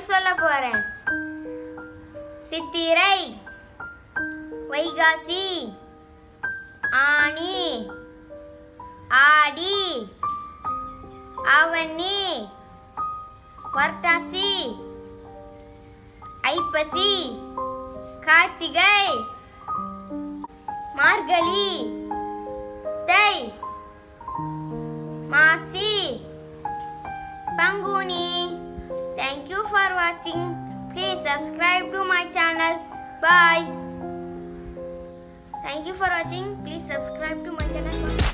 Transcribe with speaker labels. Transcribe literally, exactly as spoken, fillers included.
Speaker 1: சொல்ல போறேன். சித்திரை, வைகாசி, ஆனி, ஆடி, ஆவணி, புரட்டாசி, ஐப்பசி, கார்த்திகை, மார்கழி, தை, மாசி, Panguni. Thank you for watching. Please subscribe to my channel. Bye. Thank you for watching. Please subscribe to my channel. Bye.